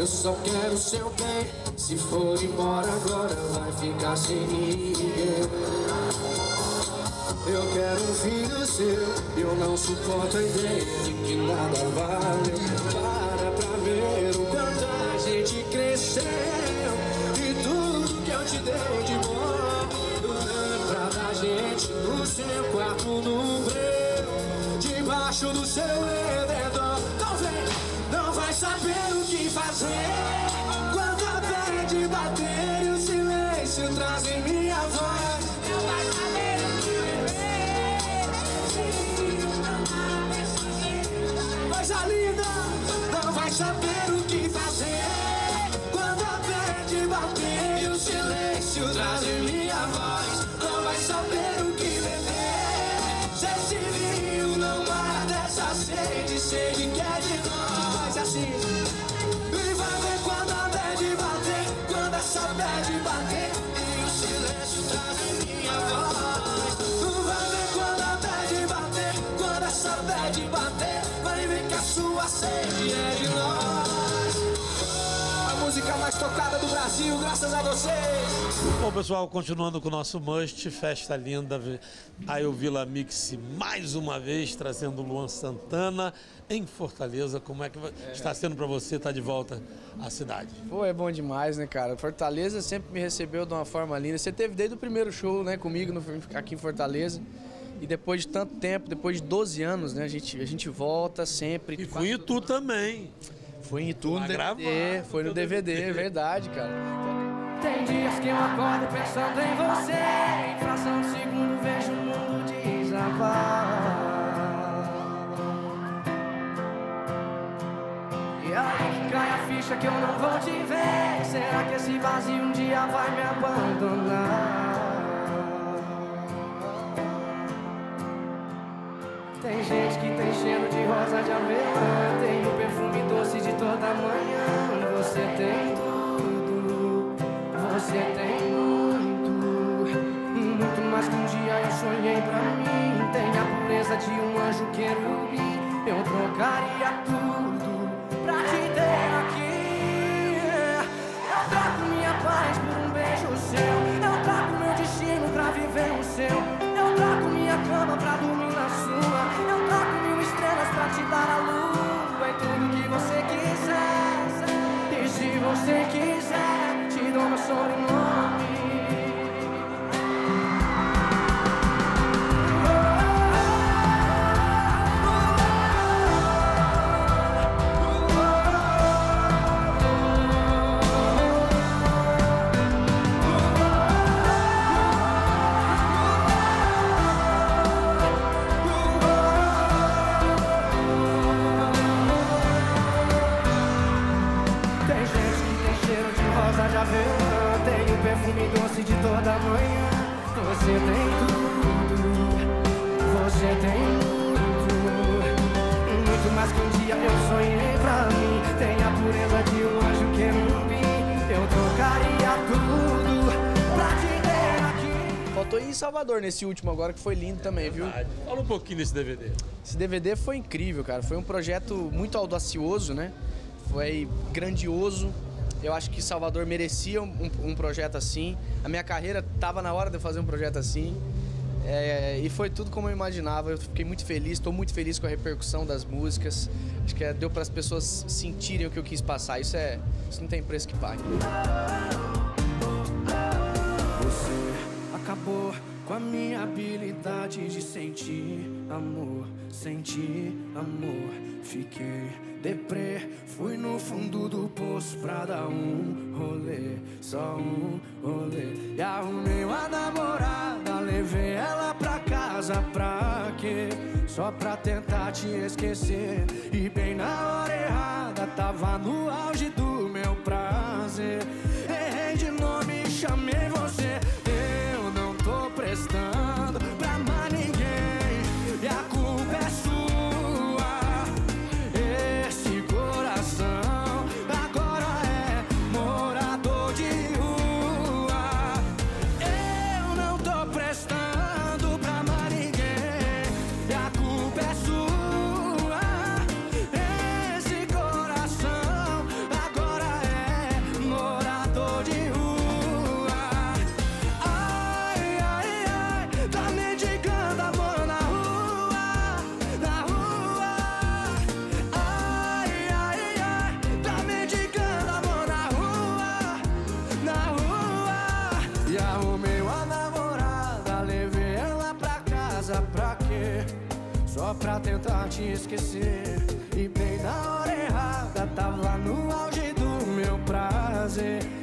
Eu só quero seu bem. Se for embora agora, vai ficar sem ninguém. Eu quero um filho seu. Eu não suporto a ideia de que nada vale. Para pra ver o quanto a gente cresceu. E tudo que eu te dei de bom. Lembra da gente no seu quarto, no breu, debaixo do seu edredom. Não vem, não vai saber o que fazer. Quando a bad bater e o silêncio traz em minha voz. Não vai saber o que viver. Coisa linda, não vai saber o que fazer. Quando a bad bater e o silêncio traz em minha voz. Não vai saber o que beber. Cê se viu, não mata dessa sede. Sede que é de nós, assim. E vai ver quando a bad bater. Quando essa bad bater e o silêncio traz em minha voz. Vai ver quando a bad bater. Quando essa bad bater, vai ver que a sua sede é de nós. A música mais tocada do Brasil, graças a vocês. Bom, pessoal, continuando com o nosso Must, festa linda, aí o Vila Mix mais uma vez trazendo o Luan Santana em Fortaleza. Como é que está sendo para você estar de volta à cidade? Pô, é bom demais, né, cara? Fortaleza sempre me recebeu de uma forma linda. Você teve desde o primeiro show, né, comigo aqui em Fortaleza. E depois de tanto tempo, depois de 12 anos, né, a gente volta sempre. E foi em Itu também. Foi em Itu no DVD, foi no DVD, é verdade, cara. Tem dias que eu acordo pensando em você. Em fração de segundo vejo o mundo desabar. E aí que cai a ficha que eu não vou te ver. Será que esse vazio um dia vai me abandonar? Tem gente que tem cheiro de rosa de avelã. Tem o perfume doce de toda manhã. Você tem tudo, você tem muito mais que um dia eu sonhei pra mim. Tem a pureza de um anjo querubim. Eu trocaria tudo pra te ter aqui. Eu troco minha paz por um beijo seu. Eu troco meu destino pra viver o seu. Eu troco minha cama pra dormir na sua. Eu troco 1000 estrelas pra te dar a lua. E tudo que você quiser. E se você quiser, te dou meu sobrenome. Tem o perfume doce de toda manhã. Você tem tudo, você tem muito mais que um dia eu sonhei pra mim. Tem a pureza de um anjo querubim. Eu trocaria tudo pra te ter aqui. Faltou ir em Salvador nesse último agora, que foi lindo também, viu? Fala um pouquinho desse DVD. Esse DVD foi incrível, cara. Foi um projeto muito audacioso, né? Foi grandioso. Eu acho que Salvador merecia um projeto assim. A minha carreira estava na hora de eu fazer um projeto assim. E foi tudo como eu imaginava. Eu fiquei muito feliz, estou muito feliz com a repercussão das músicas. Acho que deu para as pessoas sentirem o que eu quis passar. Isso não tem preço que pague. Você acabou com a minha habilidade de sentir amor, sentir amor. Fiquei deprê, fui no fundo do poço pra dar um rolê, só um rolê. E arrumei uma namorada, levei ela pra casa pra quê? Só pra tentar te esquecer. E bem na hora errada, tava no auge do meu prazer. Errei de nome e chamei você. Eu não tô prestando pra mais ninguém. E a culpa é sua. Esse coração agora é morador de rua. Eu não tô prestando pra mais ninguém. E a culpa é sua. Esse coração agora só pra tentar te esquecer. E bem na hora errada, tava no auge do meu prazer.